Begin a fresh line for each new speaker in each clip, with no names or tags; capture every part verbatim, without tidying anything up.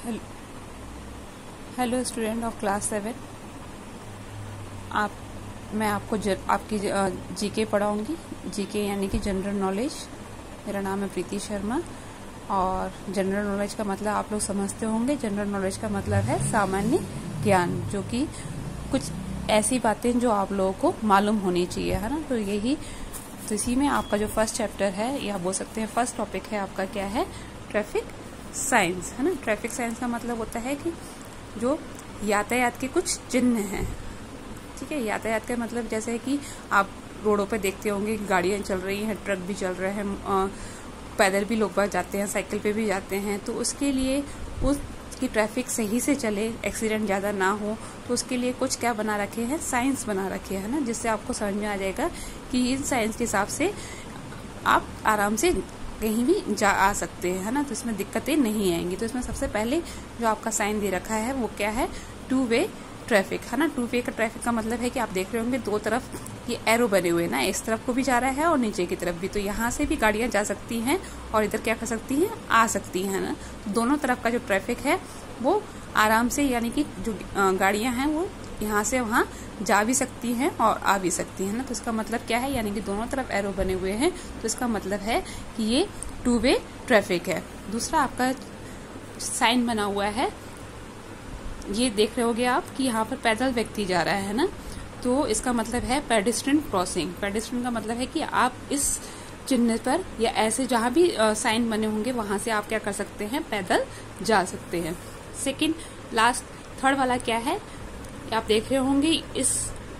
Hello hello student of class seven. आप मैं आपको जर, आपकी जीके पढ़ाऊंगी। जीके यानी कि जनरल नॉलेज। मेरा नाम है प्रीति शर्मा और जनरल नॉलेज का मतलब आप लोग समझते होंगे। जनरल नॉलेज का मतलब है सामान्य ज्ञान, जो कि कुछ ऐसी बातें जो आप लोगों को मालूम होनी चाहिए, है ना। तो यही तो इसी में आपका जो फर्स्ट चैप्टर है, या बोल सकते हैं फर्स्ट टॉपिक है आपका, क्या है? ट्रैफिक साइंस, है ना। ट्रैफिक साइंस का मतलब होता है कि जो यातायात के कुछ चिन्ह हैं, ठीक है। यातायात का मतलब जैसे है कि आप रोडों पे देखते होंगे गाड़ियां चल रही हैं, ट्रक भी चल रहे हैं, पैदल भी लोग बाहर जाते हैं, साइकिल पे भी जाते हैं। तो उसके लिए उसकी ट्रैफिक सही से चले, एक्सीडेंट ज़्यादा ना हो, तो उसके लिए कुछ क्या बना रखे हैं? साइंस बना रखे हैं ना, जिससे आपको समझ में आ जाएगा कि इन साइंस के हिसाब से आप आराम से कहीं भी जा आ सकते हैं, है ना। तो इसमें दिक्कतें नहीं आएंगी। तो इसमें सबसे पहले जो आपका साइन दे रखा है वो क्या है? टू वे ट्रैफिक, है ना। टू वे का ट्रैफिक का मतलब है कि आप देख रहे होंगे दो तरफ ये एरो बने हुए ना, इस तरफ को भी जा रहा है और नीचे की तरफ भी। तो यहाँ से भी गाड़ियां जा सकती हैं और इधर क्या कर सकती हैं? आ सकती हैं ना। तो दोनों तरफ का जो ट्रैफिक है वो आराम से, यानी कि जो गाड़ियां हैं वो यहाँ से वहाँ जा भी सकती हैं और आ भी सकती हैं ना। तो इसका मतलब क्या है? यानी कि दोनों तरफ एरो बने हुए हैं, तो इसका मतलब है कि ये टू वे ट्रैफिक है। दूसरा आपका साइन बना हुआ है, ये देख रहे होगे आप कि यहाँ पर पैदल व्यक्ति जा रहा है ना। तो इसका मतलब है पेडेस्ट्रियन क्रॉसिंग। पेडेस्ट्रियन का मतलब है कि आप इस चिन्ह पर या ऐसे जहां भी साइन बने होंगे वहां से आप क्या कर सकते हैं? पैदल जा सकते हैं। सेकंड लास्ट थर्ड वाला क्या है? आप देख रहे होंगे इस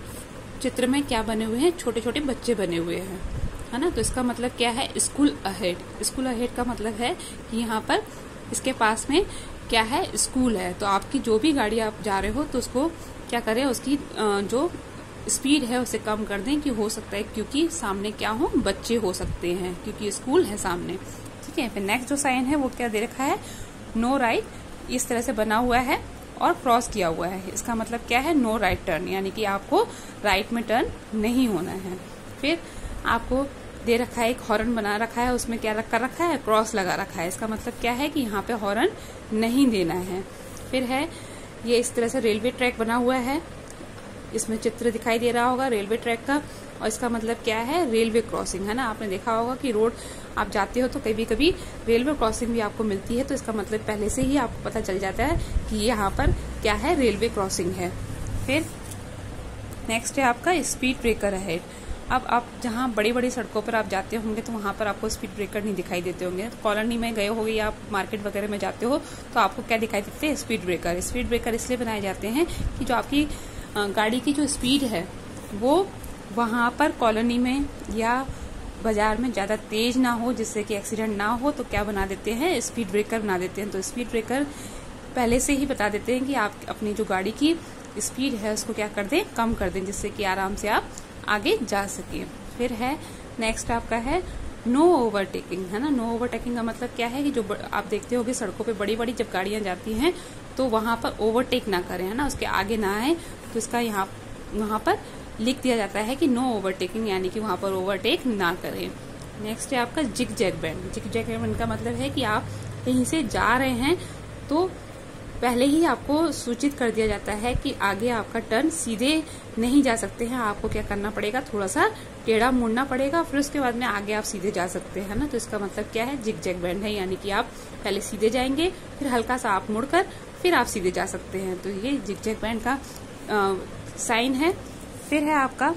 चित्र में क्या बने हुए हैं? छोटे छोटे बच्चे बने हुए हैं, है ना। तो इसका मतलब क्या है? School ahead. स्कूल अहेड का मतलब है कि यहाँ पर इसके पास में क्या है? स्कूल है। तो आपकी जो भी गाड़ी आप जा रहे हो तो उसको क्या करें? उसकी जो स्पीड है उसे कम कर दें, कि हो सकता है क्योंकि सामने क्या हो? बच्चे हो सकते हैं, क्योंकि स्कूल है सामने, ठीक है। फिर नेक्स्ट जो साइन है वो क्या दे रखा है? No right. इस तरह से बना हुआ है और क्रॉस किया हुआ है। इसका मतलब क्या है? नो राइट टर्न, यानी कि आपको राइट में टर्न नहीं होना है। फिर आपको दे रखा है एक हॉर्न बना रखा है, उसमें क्या कर रखा है? क्रॉस लगा रखा है। इसका मतलब क्या है? कि यहाँ पे हॉर्न नहीं देना है। फिर है ये इस तरह से रेलवे ट्रैक बना हुआ है, इसमें चित्र दिखाई दे रहा होगा रेलवे ट्रैक का, और इसका मतलब क्या है? रेलवे क्रॉसिंग, है ना। आपने देखा होगा कि रोड आप जाते हो तो कभी कभी रेलवे क्रॉसिंग भी आपको मिलती है, तो इसका मतलब पहले से ही आपको पता चल जाता है कि यहाँ पर क्या है? रेलवे क्रॉसिंग है। फिर नेक्स्ट है आपका स्पीड ब्रेकर है। अब आप जहाँ बड़ी बड़ी सड़कों पर आप जाते होंगे तो वहां पर आपको स्पीड ब्रेकर नहीं दिखाई देते होंगे। तो कॉलोनी में गए होंगे या आप मार्केट वगैरह में जाते हो तो आपको क्या दिखाई देते हैं? Speed breaker. स्पीड ब्रेकर इसलिए बनाए जाते हैं कि जो आपकी गाड़ी की जो स्पीड है वो वहां पर कॉलोनी में या बाजार में ज्यादा तेज ना हो, जिससे कि एक्सीडेंट ना हो। तो क्या बना देते हैं? स्पीड ब्रेकर बना देते हैं। तो स्पीड ब्रेकर पहले से ही बता देते हैं कि आप अपनी जो गाड़ी की स्पीड है उसको क्या कर दें? कम कर दें, जिससे कि आराम से आप आगे जा सके। फिर है नेक्स्ट आपका है नो ओवरटेकिंग, है ना। नो ओवरटेकिंग का मतलब क्या है? कि जो आप देखते होगे सड़कों पे बड़ी बड़ी जब गाड़ियां जाती हैं तो वहां पर ओवरटेक ना करें, है ना, उसके आगे ना आए। तो इसका यहाँ वहां पर लिख दिया जाता है कि नो ओवरटेकिंग, यानी कि वहां पर ओवरटेक ना करें। नेक्स्ट है आपका zig zag band. Zig zag band का मतलब है कि आप कहीं से जा रहे हैं तो पहले ही आपको सूचित कर दिया जाता है कि आगे आपका टर्न सीधे नहीं जा सकते हैं, आपको क्या करना पड़ेगा? थोड़ा सा टेढ़ा मुड़ना पड़ेगा, फिर उसके बाद में आगे आप सीधे जा सकते हैं ना। तो इसका मतलब क्या है? जिग जैग बैंड है, यानी कि आप पहले सीधे जाएंगे, फिर हल्का सा आप मुड़कर फिर आप सीधे जा सकते हैं। तो ये जिग जैग बैंड का आ, साइन है। फिर है आपका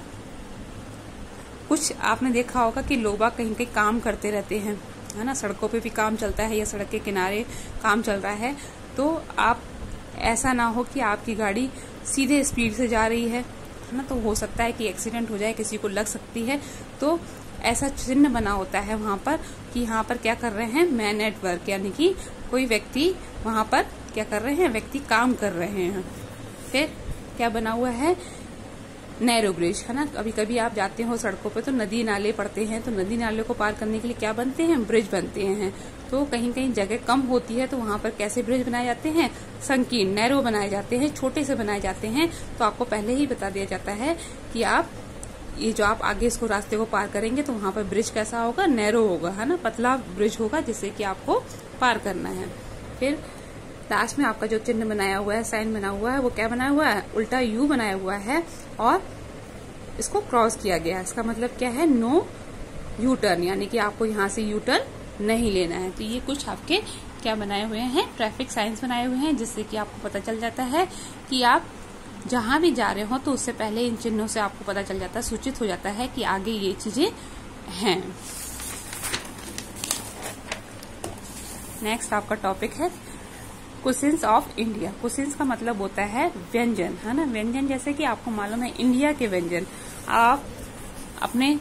कुछ आपने देखा होगा कि लोग बाग कहीं कहीं काम करते रहते हैं, है ना। सड़कों पे भी काम चलता है या सड़क के किनारे काम चल रहा है, तो आप ऐसा ना हो कि आपकी गाड़ी सीधे स्पीड से जा रही है, है ना। तो हो सकता है कि एक्सीडेंट हो जाए, किसी को लग सकती है। तो ऐसा चिन्ह बना होता है वहां पर कि यहाँ पर क्या कर रहे हैं? मैन एट वर्क, यानी कि कोई व्यक्ति वहां पर क्या कर रहे हैं? व्यक्ति काम कर रहे हैं। फिर क्या बना हुआ है? नैरो ब्रिज, है ना। कभी कभी आप जाते हो सड़कों पे तो नदी नाले पड़ते हैं, तो नदी नाले को पार करने के लिए क्या बनते हैं? ब्रिज बनते हैं। तो कहीं कहीं जगह कम होती है तो वहां पर कैसे ब्रिज बनाए जाते हैं? संकीर्ण, नैरो बनाए जाते हैं, छोटे से बनाए जाते हैं। तो आपको पहले ही बता दिया जाता है कि आप ये जो आप आगे इसको रास्ते को पार करेंगे तो वहां पर ब्रिज कैसा होगा? नैरो होगा, है ना, पतला ब्रिज होगा, जिससे कि आपको पार करना है। फिर लास्ट में आपका जो चिन्ह बनाया हुआ है, साइन बना हुआ है, वो क्या बनाया हुआ है, उल्टा यू बनाया हुआ है और इसको क्रॉस किया गया है। इसका मतलब क्या है, नो यू टर्न, यानी कि आपको यहाँ से यू टर्न नहीं लेना है। तो ये कुछ आपके क्या बनाए हुए हैं, ट्रैफिक साइंस बनाए हुए हैं, जिससे कि आपको पता चल जाता है कि आप जहां भी जा रहे हो तो उससे पहले इन चिन्हों से आपको पता चल जाता है, सूचित हो जाता है कि आगे ये चीजें हैं। नेक्स्ट आपका टॉपिक है कुसिन्स ऑफ इंडिया। कुसिन्स का मतलब होता है व्यंजन, है ना। व्यंजन जैसे कि आपको मालूम है इंडिया के व्यंजन, आप अपने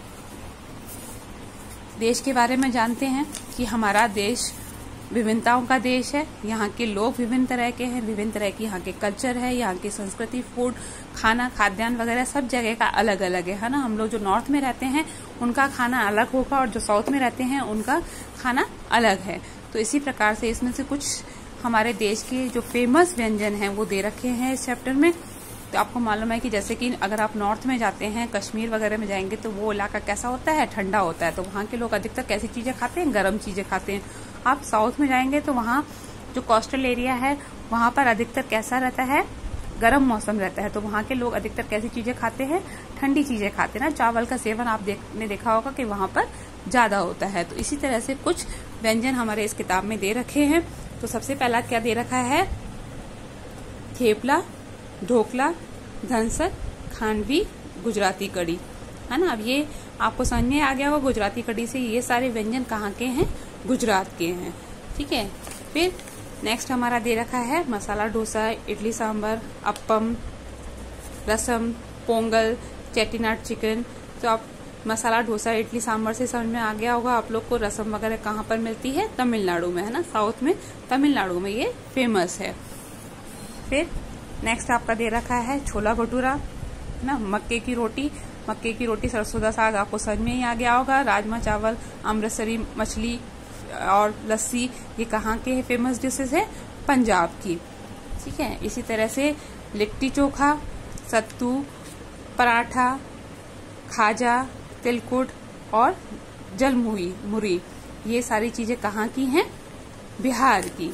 देश के बारे में जानते हैं कि हमारा देश विभिन्नताओं का देश है। यहाँ के लोग विभिन्न तरह के हैं, विभिन्न तरह की यहाँ के कल्चर है, यहाँ की संस्कृति, फूड, खाना, खाद्यान्न वगैरह सब जगह का अलग अलग है, है ना। हम लोग जो नॉर्थ में रहते हैं उनका खाना अलग होगा और जो साउथ में रहते हैं उनका खाना अलग है। तो इसी प्रकार से इसमें से कुछ हमारे देश के जो फेमस व्यंजन हैं वो दे रखे हैं इस चैप्टर में। तो आपको मालूम है कि जैसे कि अगर आप नॉर्थ में जाते हैं, कश्मीर वगैरह में जाएंगे तो वो इलाका कैसा होता है, ठंडा होता है। तो वहाँ के लोग अधिकतर कैसी चीजें खाते हैं, गर्म चीजें खाते हैं। आप साउथ में जाएंगे तो वहाँ जो कोस्टल एरिया है वहाँ पर अधिकतर कैसा रहता है, गर्म मौसम रहता है। तो वहाँ के लोग अधिकतर कैसी चीजें खाते हैं, ठंडी चीजें खाते हैं ना। चावल का सेवन आपने देखा होगा कि वहाँ पर ज्यादा होता है। तो इसी तरह से कुछ व्यंजन हमारे इस किताब में दे रखे हैं। तो सबसे पहला क्या दे रखा है, थेपला, ढोकला, धनसर, खांडवी, गुजराती कड़ी, है ना। अब ये आपको समझ में आ गया होगा गुजराती कड़ी से ये सारे व्यंजन कहाँ के हैं, गुजरात के हैं, ठीक है। फिर नेक्स्ट हमारा दे रखा है मसाला डोसा, इडली सांभर, अप्पम, रसम, पोंगल, चेट्टीनाड चिकन। तो आप मसाला डोसा, इडली सांभर से समझ में आ गया होगा आप लोग को। रसम वगैरह कहाँ पर मिलती है, तमिलनाडु में, है ना। साउथ में तमिलनाडु में ये फेमस है। फिर नेक्स्ट आपका दे रखा है छोला भटूरा, ना, मक्के की रोटी। मक्के की रोटी, सरसों का साग आपको समझ में ही आ गया होगा। राजमा चावल, अमृतसरी मछली और लस्सी, ये कहाँ के फेमस डिशेज है, पंजाब की, ठीक है। इसी तरह से लिट्टी चोखा, सत्तू, पराठा, खाजा, तिलकुट और जलमुही मुरी, ये सारी चीजें कहाँ की हैं, बिहार की।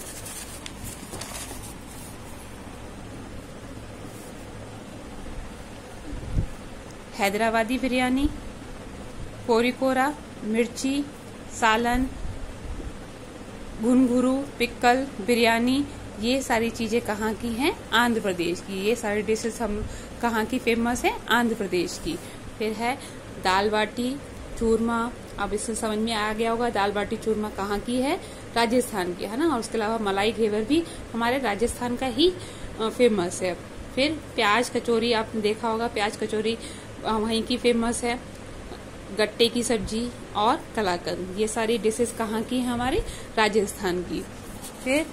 हैदराबादी बिरयानी, कोरिकोरा, मिर्ची, सालन, घुनघुरू, पिक्कल, बिरयानी, ये सारी चीजें कहाँ की हैं, आंध्र प्रदेश की। ये सारी डिशेस हम कहाँ की फेमस है, आंध्र प्रदेश की। फिर है दाल बाटी चूरमा, अब इससे समझ में आ गया होगा दाल बाटी चूरमा कहाँ की है, राजस्थान की, है ना। और उसके अलावा मलाई घेवर भी हमारे राजस्थान का ही फेमस है। फिर प्याज कचौरी आपने देखा होगा, प्याज कचौरी वहीं की फेमस है। गट्टे की सब्जी और कलाकंद, ये सारी डिशेस कहाँ की है, हमारे राजस्थान की। फिर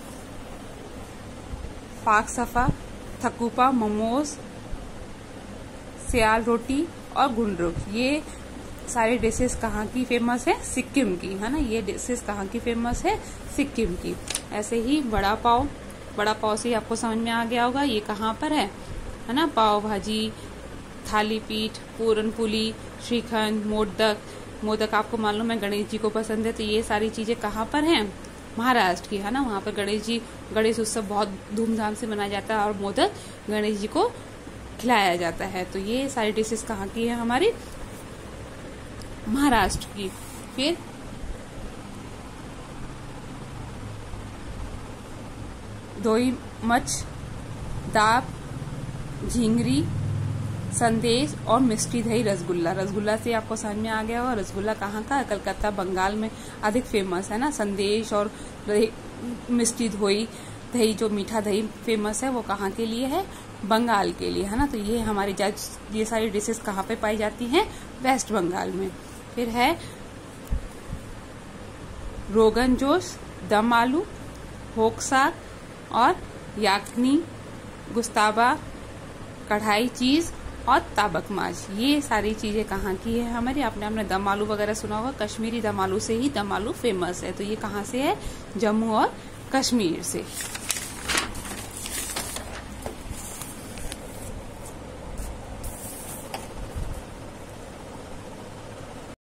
पाक सफा, थकुपा, मोमोज, सियाल रोटी और गुंडरुक, ये सारी डिशेस कहाँ की फेमस है, सिक्किम की, है ना। ये डिशेस कहाँ की फेमस है, सिक्किम की। ऐसे ही वड़ा पाव, वड़ा पाव से आपको समझ में आ गया होगा ये कहाँ पर है, है ना। पाव भाजी, थाली पीठ, पूरन पुली, श्रीखंड, मोदक। मोदक आपको मालूम है गणेश जी को पसंद है, तो ये सारी चीजें कहाँ पर हैं, महाराष्ट्र की, है ना। वहाँ पर गणेश जी, गणेश उत्सव बहुत धूमधाम से मनाया जाता है और मोदक गणेश जी को खिलाया जाता है। तो ये सारी डिशेस कहाँ की है, हमारी महाराष्ट्र की। फिर दोई मच, दाप, झिंगरी, संदेश और मिष्टी दही रसगुल्ला। रसगुल्ला से आपको समझ में आ गया होगा रसगुल्ला कहाँ का है, कलकत्ता, बंगाल में अधिक फेमस है ना। संदेश और मिष्टी दही, दही जो मीठा दही फेमस है वो कहाँ के लिए है, बंगाल के लिए, है ना। तो ये हमारी ये सारी डिशेस कहाँ पे पाई जाती हैं, वेस्ट बंगाल में। फिर है रोगन जोश, दम आलू, होक साग और याकनी, गुस्ताबा, कढ़ाई चीज और ताबक माछ। ये सारी चीजें कहाँ की है हमारी, आपने आपने दम आलू वगैरह सुना होगा, कश्मीरी दम आलू से ही दम आलू फेमस है। तो ये कहाँ से है, जम्मू और कश्मीर से।